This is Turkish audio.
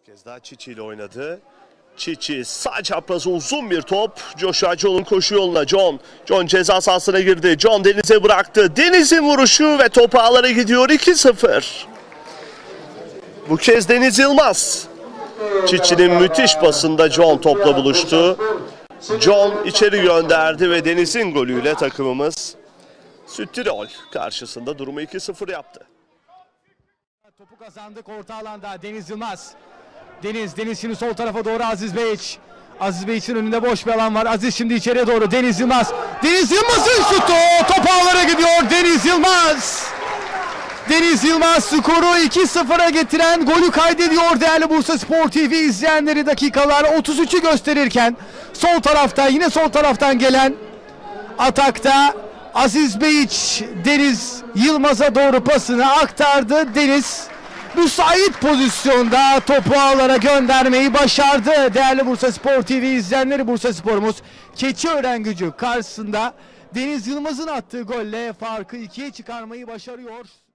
kez daha Çiçi ile oynadı. Çiçi sağ çaprazı uzun bir top. Joshua John'un koşu yoluna. John ceza sahasına girdi. John Deniz'e bıraktı. Deniz'in vuruşu ve top ağlara gidiyor. 2-0. Bu kez Deniz Yılmaz. Çiçi'nin müthiş pasında John topla buluştu. John içeri gönderdi ve Deniz'in golüyle takımımız Süttirol karşısında durumu 2-0 yaptı. Topu kazandık orta alanda Deniz Yılmaz. Deniz şimdi sol tarafa doğru Aziz Beyiç. Aziz Beyiç'in önünde boş bir alan var. Aziz şimdi içeriye doğru Deniz Yılmaz. Deniz Yılmaz'ın şutu. Top ağlara gidiyor Deniz Yılmaz. Deniz Yılmaz skoru 2-0'a getiren golü kaydediyor değerli Bursaspor TV izleyenleri. Dakikalar 33'ü gösterirken sol tarafta yine sol taraftan gelen atakta Aziz Beyiç Deniz Yılmaz'a doğru pasını aktardı. Deniz müsait pozisyonda topu ağlara göndermeyi başardı. Değerli Bursaspor TV izleyenleri, Bursaspor'umuz Keçiören Gücü karşısında Deniz Yılmaz'ın attığı golle farkı 2'ye çıkarmayı başarıyor.